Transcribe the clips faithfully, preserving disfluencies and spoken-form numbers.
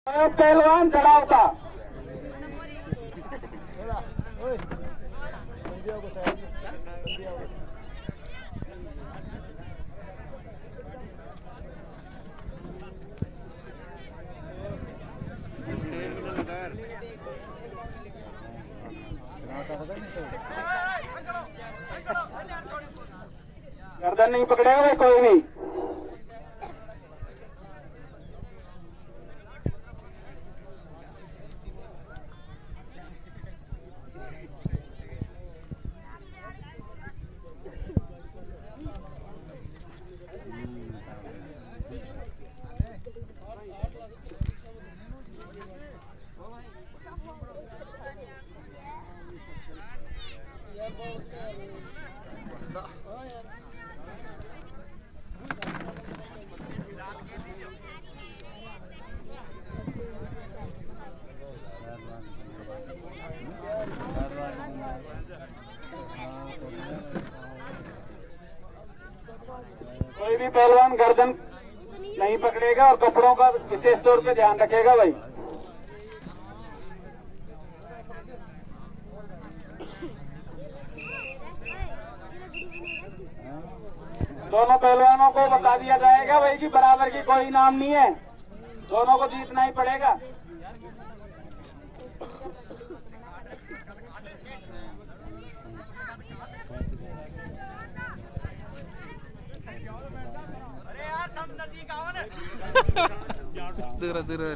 पहलवान चढ़ावता गर्दन नहीं पकड़ेगा भाई कोई भी। कोई भी पहलवान गर्दन नहीं पकड़ेगा और कपड़ों का विशेष तौर पे ध्यान रखेगा भाई। दोनों पहलवानों को बता दिया जाएगा भाई कि बराबर की कोई इनाम नहीं है, दोनों को जीतना ही पड़ेगा। दूर दूर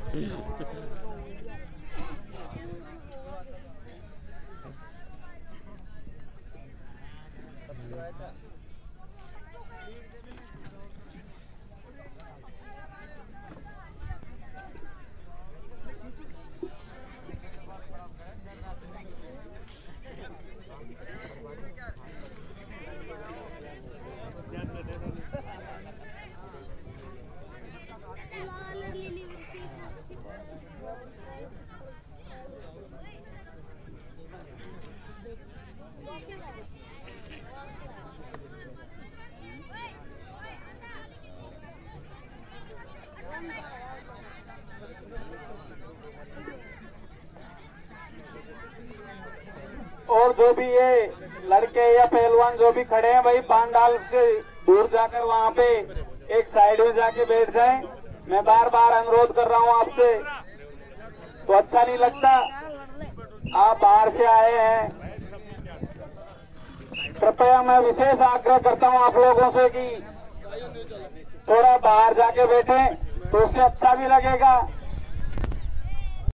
और जो भी ये लड़के या पहलवान जो भी खड़े हैं भाई पांडाल से दूर जाकर वहां पे एक साइड में जाके बैठ जाएं। मैं बार बार अनुरोध कर रहा हूं आपसे, तो अच्छा नहीं लगता। आप बाहर से आए हैं, कृपया मैं विशेष आग्रह करता हूं आप लोगों से कि थोड़ा बाहर जाके बैठें तो उससे अच्छा भी लगेगा।